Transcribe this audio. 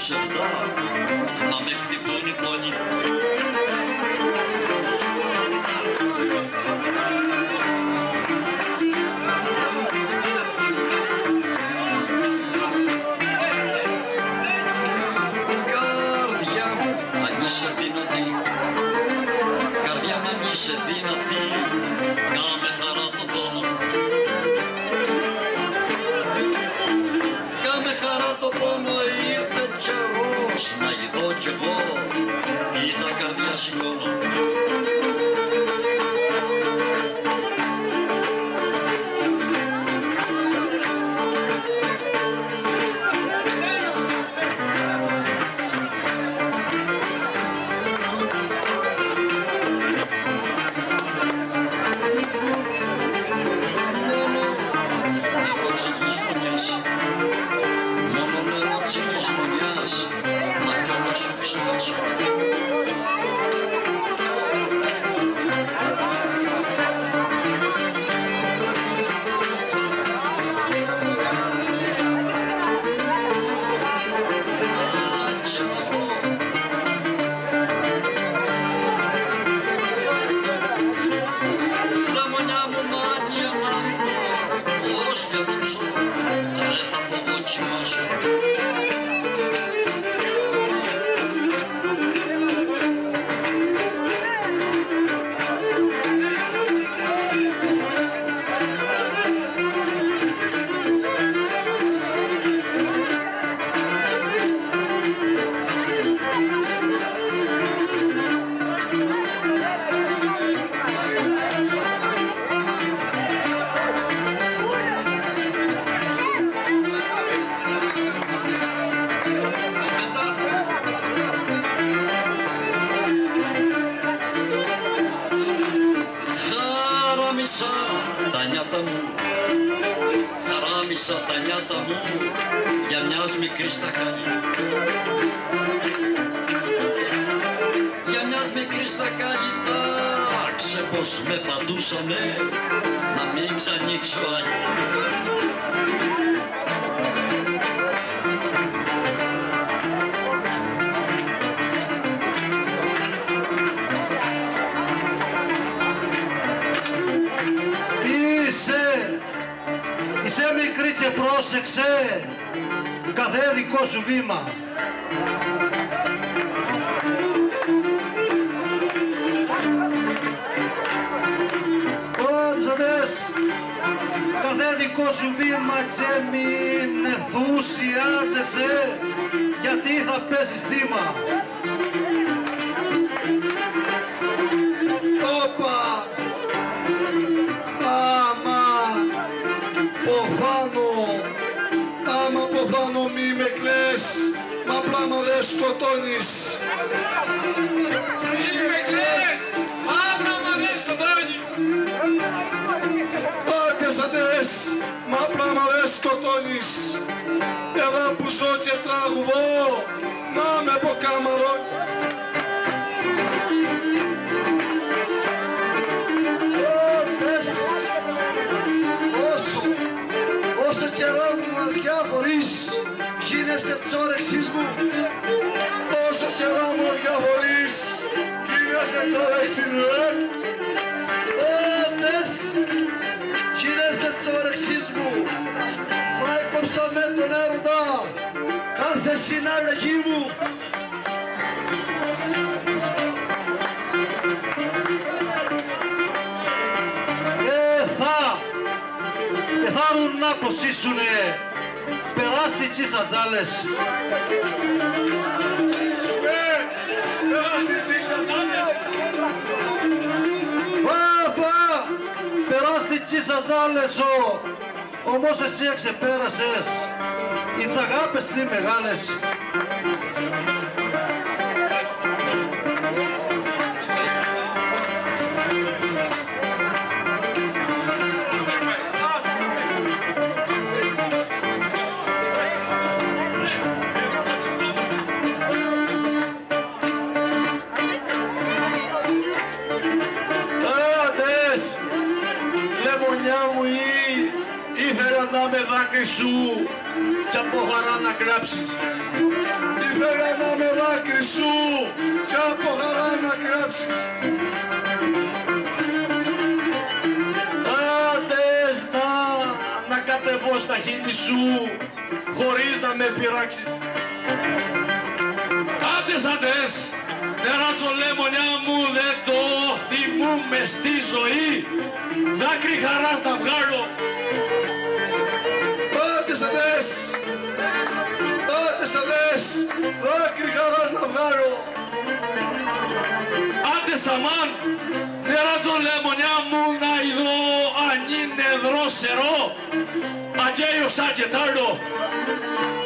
προσερτά να με χτυπούν οι πόνοι. Καρδιά μου, αν είσαι δυνατή, καρδιά μου, αν είσαι δυνατή, κάμε χαρά το πόνο. Κάμε χαρά το πόνο, ήρθε καιρός να ειδώ κι εγώ, ή τα καρδιά σηκώνω. Χαράμισα τα νιάτα μου για μιας μικρής στακάνη. Για μιας μικρής στακάνη τάξε πως με παντούσανε να μην ξανοίξω άλλη. Είσαι μικρή και πρόσεξε κάθε δικό σου βήμα. Όντζαδες, κάθε δικό σου βήμα και μην ενθουσιάζεσαι γιατί θα πέσεις θύμα. Όπα! Άμα ποθάνω μη με κλαις, μα πράγμα δεν σκοτώνεις. Μη με κλαις, μα πράγμα δεν σκοτώνεις. Άκεσατες, μα πράγμα δεν σκοτώνεις. Εγώ που ζω και τραγουδώ, να με από κάμαρο. Όσο καιρό μου αδιάφορεις, γίνεσαι της όρεξής μου. Όσο καιρό μου αδιάφορεις, γίνεσαι της όρεξής μου, Ώτες, γίνεσαι της όρεξής μου. Μα έκοψα με τον έρωτα κάθε συνάλλαγή μου. Θάρουν να κοσίσουνε περάστιτσις ατζάλες. Περάστιτσις ατζάλες. Παπα, περάστιτσις ατζάλες όμως εσύ εξεπέρασες οι τσαγάπες τις μεγάλες. Ήθελα να με δάκρυ σου κι από χαρά να γράψεις. Ήθελα να με δάκρυ σου κι από χαρά να γράψεις. Άντες να κατεβώ στα χείλη σου χωρίς να με πειράξεις. Άντες, νεράτζο λεμονιά μου δεν το θυμούμε στη ζωή. Δάκρυ χαράς να βγάλω. Άντες, δάκρυ χαράς να βγάλω. Άντε σαμάν, νεράτζο λεμονιά μου να ειδώ αν είναι δρόσερο, αγγέιο σαν και τάρτο.